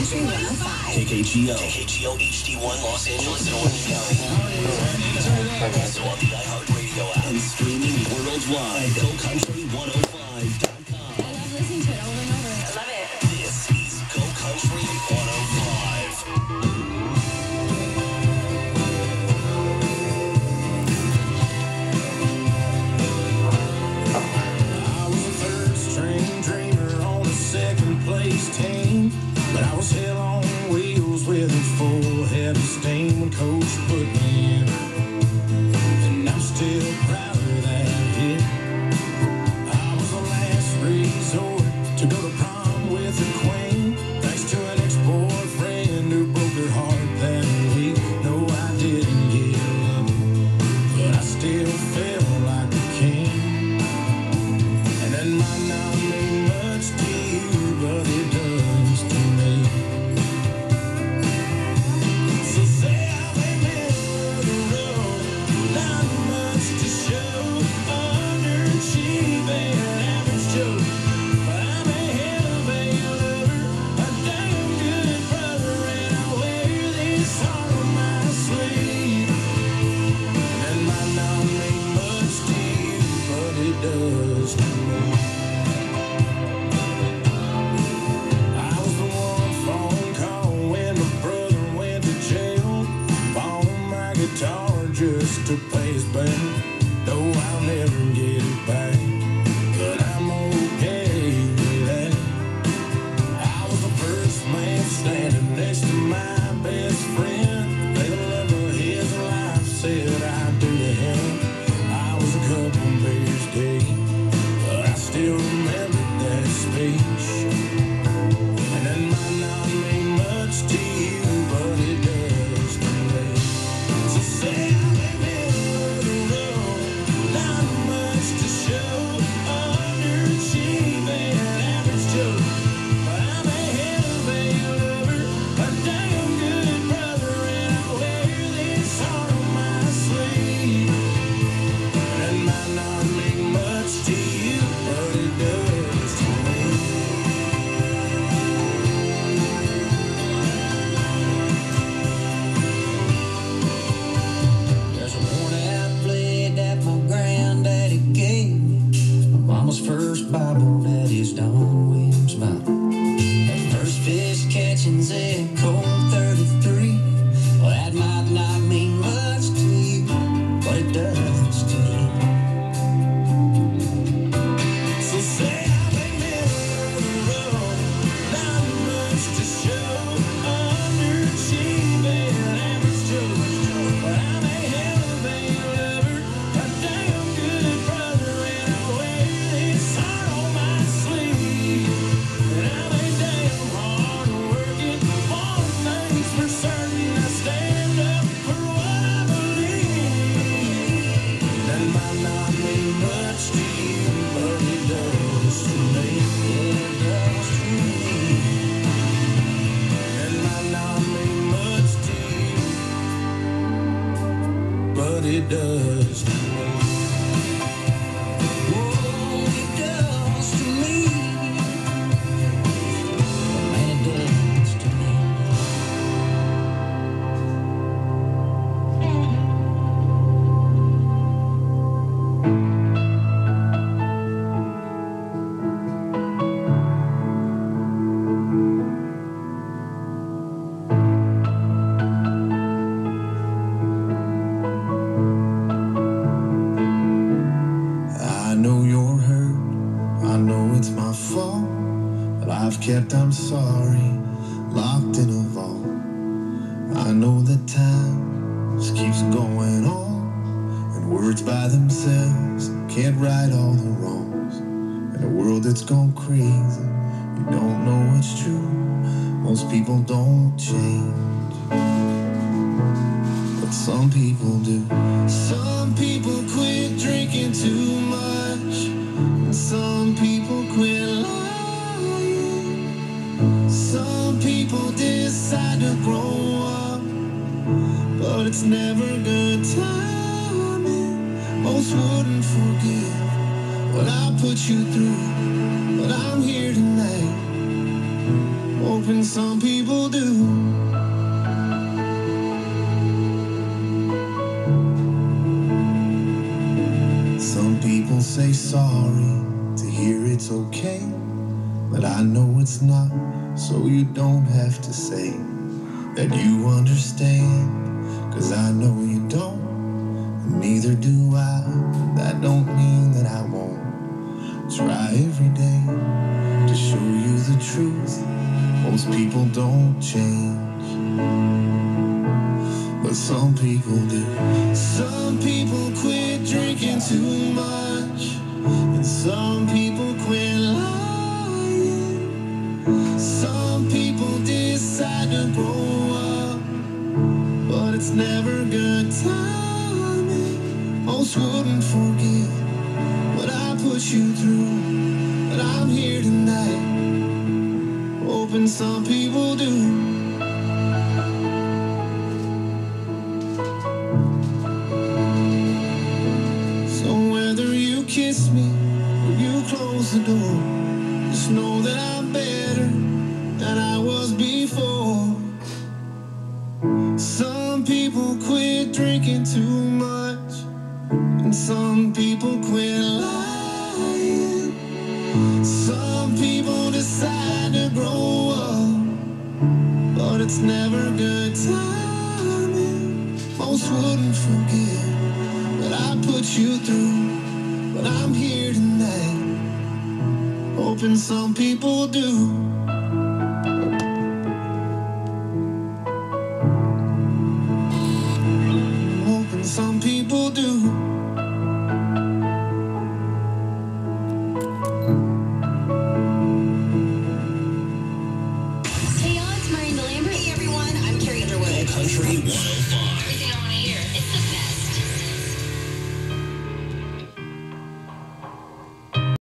Country 105. KKGO HD1 Los Angeles and Orange County. Also on the iHeartRadio app and streaming worldwide. GoCountry105.com. I love listening to it over and over. I love it. This is Go Country 105. Team, but I was hell on wheels with a full head of steam when coach put me in, and I'm still proud of that hit. I was the last resort to go to prom with a queen, thanks to an ex-boyfriend who broke her heart that week. No, I didn't give up, but I still felt like a king, and that might not mean much to you, but it does to me. So say I've been middle of the road, not much to show, underachieving, average Joe. But I'm a hell of a lover, a damn good brother, and I wear this heart on my sleeve. And it might not mean much to you, but it does to me. Just to pay his band. No, I'll never get it back, but I'm okay with that. I was the first man standing next to my best friend. The love of his life said I'd do to him. I was a couple beers deep, but I still remember that speech. And that might not mean much to you, but it does to me. So say first Bible that is Don Williams' Bible. That first fish catching's at Cold 33. Well, that might not mean much to you, but it does to me. So say I've been middle of the road, not much to show, underachieving, average Joe. But I'm a hell of a lover, a damn good brother, and I wear this heart on my sleeve. And I'm a damn hard working, one thing's for certain, I stand up for what I believe. That might not mean much to you, but it does to me. It does to me. That might not mean much to you, but it does to me. Oh, it does to me. Man, it does to me. I know you're hurt, I know it's my fault, but I've kept I'm sorry locked in a vault. I know that time just keeps going on, and words by themselves can't right all the wrongs. In a world that's gone crazy, you don't know what's true. Most people don't change, but some people do. Some people quit drinking too much, and some people quit lying. Some people decide to grow up, but it's never good timing. Most wouldn't forgive what I put you through, but I'm here tonight. Oh, hoping some people do. Some people say sorry to hear it's okay, but I know it's not, so you don't have to say that you understand, 'cause I know you don't, and neither do I. That don't mean that I won't try every day to show you the truth. Most people don't change, but some people do. Some people quit drinking too much, and some people quit lying. Some people decide to grow up, but it's never good timing. Most wouldn't forget what I put you through, but I'm here tonight, hoping some people do. So whether you kiss me or you close the door, just know that I'm better than I was before. Some people quit drinking too much, and some people quit lying. Some people decide to grow up, but it's never good timing. Most wouldn't forget what I put you through, but I'm here tonight, hoping some people do. Hoping some people do. Hey y'all, it's Miranda Lambert. Hey everyone, I'm Carrie Underwood. Country 105.